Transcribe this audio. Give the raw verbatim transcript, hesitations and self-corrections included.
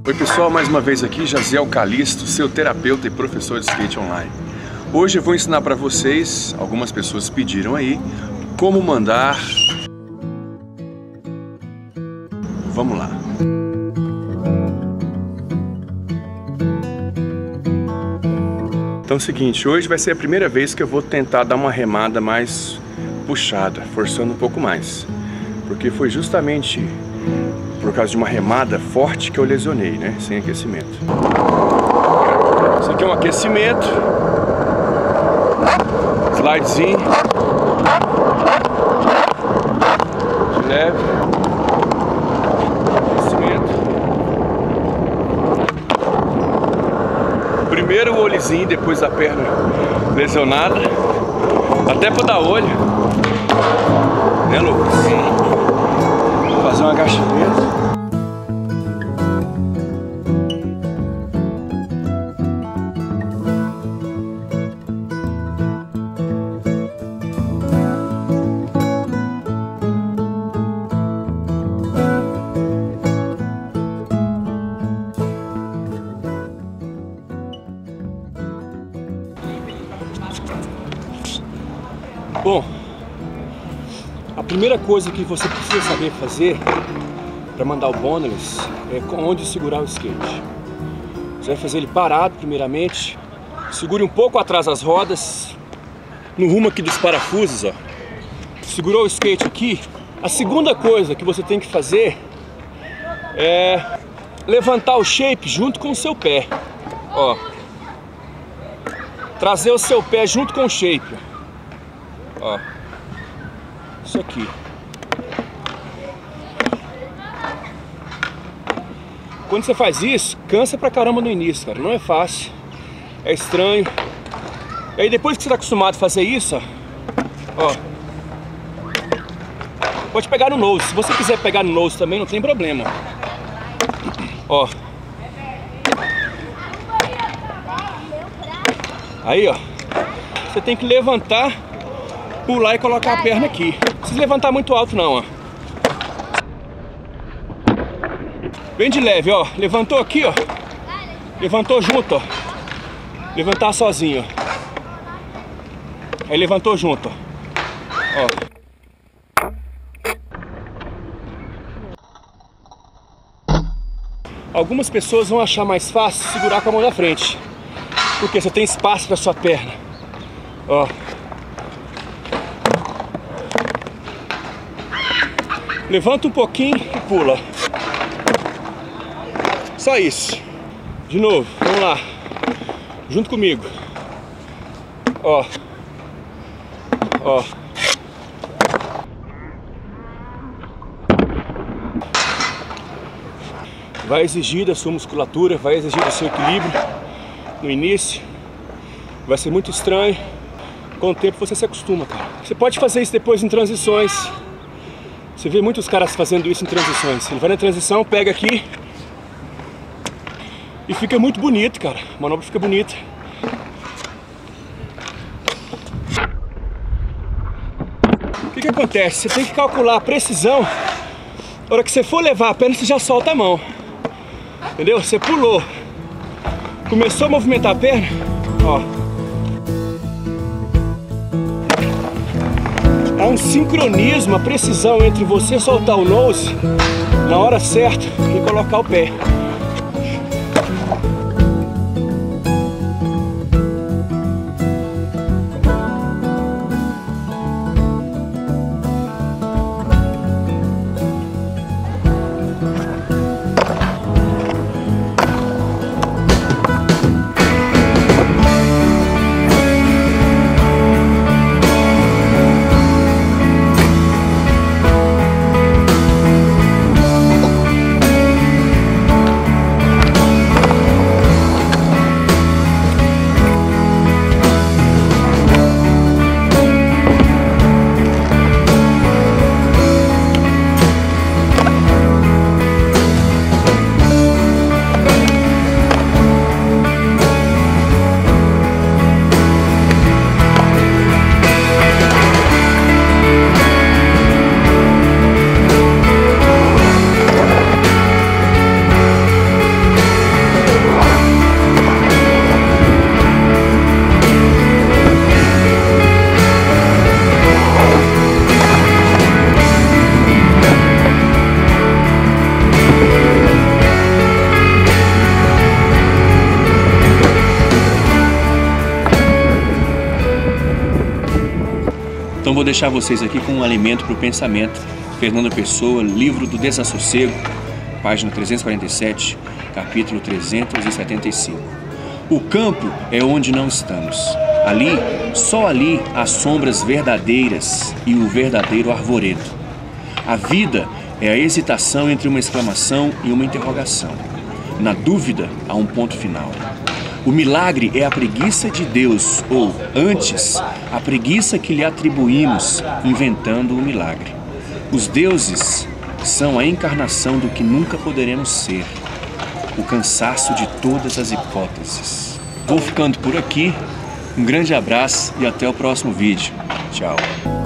Oi pessoal, mais uma vez aqui, Jaziel Calisto, seu terapeuta e professor de skate online. Hoje eu vou ensinar para vocês, algumas pessoas pediram aí, como mandar... Vamos lá. Então é o seguinte, hoje vai ser a primeira vez que eu vou tentar dar uma remada mais puxada, forçando um pouco mais. Porque foi justamente por causa de uma remada forte que eu lesionei, né? Sem aquecimento. Isso aqui é um aquecimento. Slidezinho. De leve. Aquecimento. Primeiro o olhozinho, depois a perna lesionada. Até pra dar olho. Né, Lucas? Vou fazer um agachamento. Bom, a primeira coisa que você precisa saber fazer para mandar o boneless é onde segurar o skate. Você vai fazer ele parado primeiramente, segure um pouco atrás das rodas, no rumo aqui dos parafusos, ó. Segurou o skate aqui, a segunda coisa que você tem que fazer é levantar o shape junto com o seu pé, ó. Trazer o seu pé junto com o shape, ó. Isso aqui. Quando você faz isso, cansa pra caramba no início, cara. Não é fácil. É estranho. E aí depois que você tá acostumado a fazer isso, ó, ó, pode pegar no nose. Se você quiser pegar no nose também, não tem problema. Ó. Aí, ó. Você tem que levantar, pular e colocar a perna aqui. Não precisa levantar muito alto não, ó. Bem de leve, ó. Levantou aqui, ó. Levantou junto, ó. Levantar sozinho, ó. Aí levantou junto, ó. Ó. Algumas pessoas vão achar mais fácil segurar com a mão da frente, porque você tem espaço para sua perna, ó. Levanta um pouquinho e pula. Só isso. De novo, vamos lá. Junto comigo. Ó. Ó. Vai exigir da sua musculatura, vai exigir do seu equilíbrio no início. Vai ser muito estranho. Com o tempo você se acostuma, cara. Você pode fazer isso depois em transições. Você vê muitos caras fazendo isso em transições. Ele vai na transição, pega aqui e fica muito bonito, cara. A manobra fica bonita. O que que acontece? Você tem que calcular a precisão. Na hora que você for levar a perna, você já solta a mão. Entendeu? Você pulou. Começou a movimentar a perna, ó. Há um sincronismo, a precisão entre você soltar o nose na hora certa e colocar o pé. deixar vocês aqui com um alimento para o pensamento. Fernando Pessoa, Livro do Desassossego, página trezentos e quarenta e sete, capítulo trezentos e setenta e cinco. O campo é onde não estamos. Ali, só ali, há sombras verdadeiras e o verdadeiro arvoredo. A vida é a hesitação entre uma exclamação e uma interrogação. Na dúvida, há um ponto final. O milagre é a preguiça de Deus, ou, antes, a preguiça que lhe atribuímos, inventando o milagre. Os deuses são a encarnação do que nunca poderemos ser, o cansaço de todas as hipóteses. Vou ficando por aqui, um grande abraço e até o próximo vídeo. Tchau.